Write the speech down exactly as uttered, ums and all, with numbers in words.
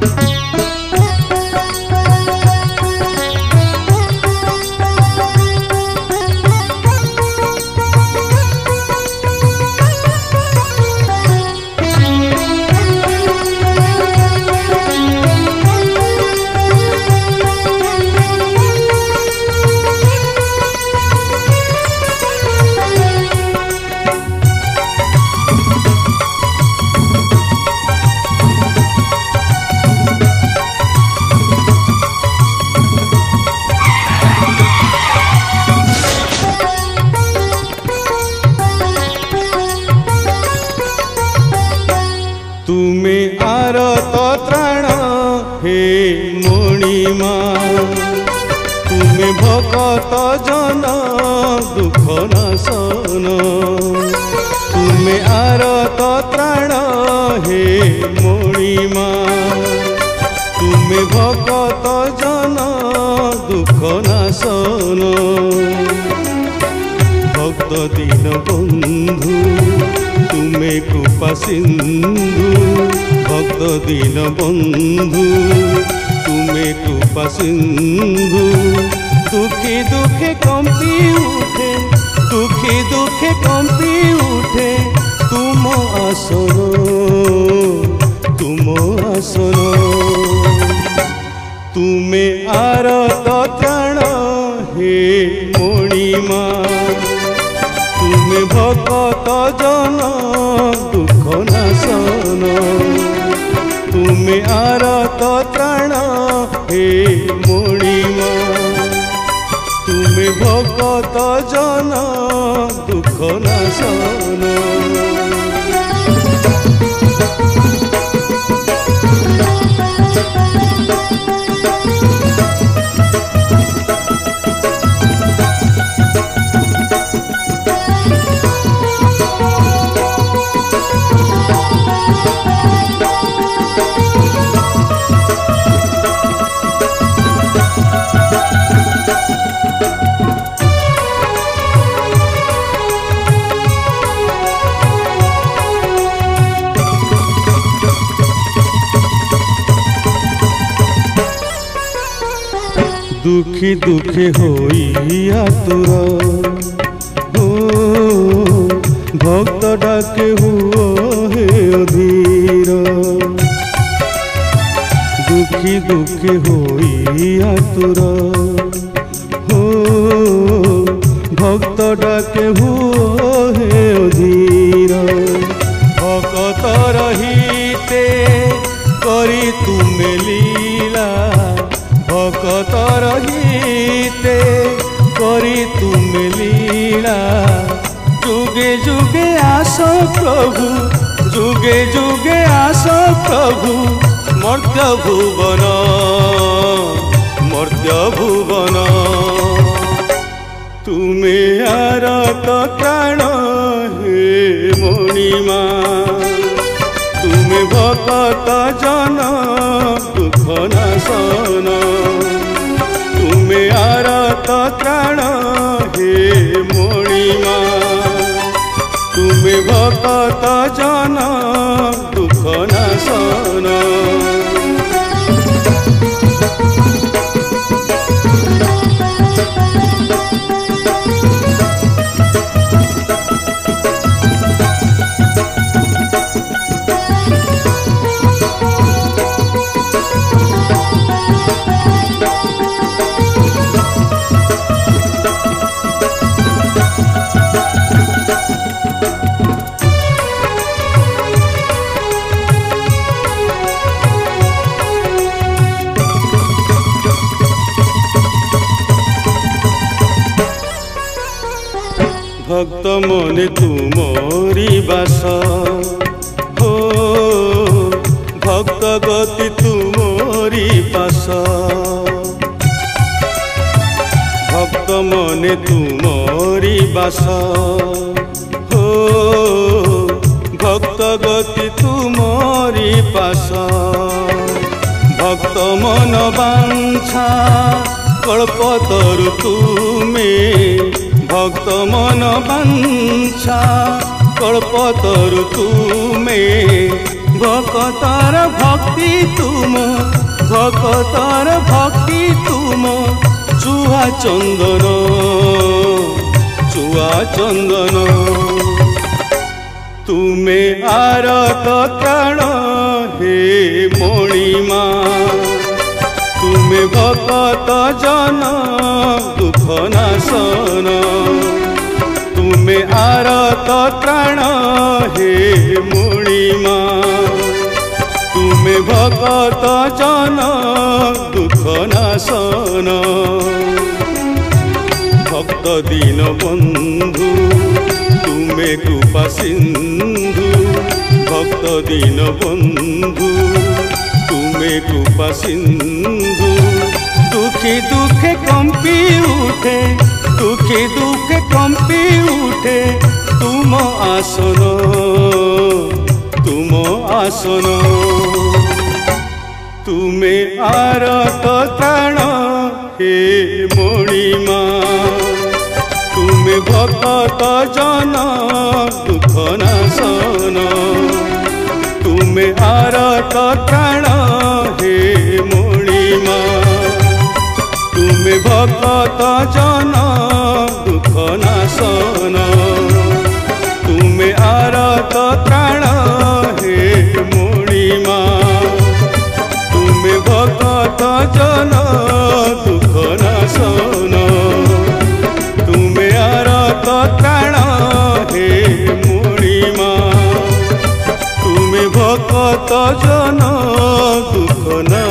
तुम्हें आरत त्राण हे मणिमा तुम्हें भकत जन दुख नाशन तुम्हें आरत त्राण हे मणिमा तुम्हें भकत जन दुख नाशन भक्त दीन बंधु तुम्हें कृपा सिंधु भक्त दीन बंधु तुम्हें कृपा सिंधु दुखी दुखे कंपी उठे दुखी दुखे कंपी उठे तुम आसन तुम आसन तुम्हें आरत त्राण हे मणिमा तुम्हें भकत जन दुख नाशन तुम्हें आरत त्राण हे मणिमा तुम्हें भकत जन दुख नाशन दुखी दुखे होई आतुर हो भक्त डाके हुओ हे अधीर दुखी दुखे होई आतुर हो भक्त डाके हुओ हे अधीर भक्त रहिते करी तुमे लीला भकत रहिते करी तुमे लीला जुगे जुगे आस प्रभु जुगे जुगे आस प्रभु मर्त्य भुवन मर्त्य भुवन तुम्हें आरत त्राण हे मणिमा तुम्हें भकत जन दुख नाशन तुम्हें आरत त्राण हे मणिमा तुम्हें भकत जन दुख नाशन भक्त मने तुमरी बास हो भक्त गति तुमरी पास भक्त मने तुमरी बास हो भक्त गति तुमरी पास भक्त मन बांछा कल्पतरु तुम्हें भक्त मन बांछा कल्पतरु तुम्हें भक्तर भक्ति तुम भक्तर भक्ति तुम चुआ चंदन चुआ चंदन तुमे आरत त्राण हे मणिमा तुमे भक्त जन दुख नाशन तुमे आरत त्राण हे मणिमा तुमे भक्त जन दुख नाशन भक्त दीन बंधु तुमे कृपा सिंधु भक्त दीन बंधु तुमे कृपा सिंधु दुखी दुखे कंपी उठे दुखी दुखे कंपी उठे तुम आसन तुम आसन तुमे आरत त्राण हे मणिमा तुमे भक्त जन दुख नाशन तुमे आरत त्राण हे मणिमा तुमे भक्त जन दुख नाशन तुमे आरत त्राण हे मणिमा तुमे भक्त जन दुख नाशन तुमे आरत त्राण हे मणिमा तुमे भक्त जन दुख नाशन।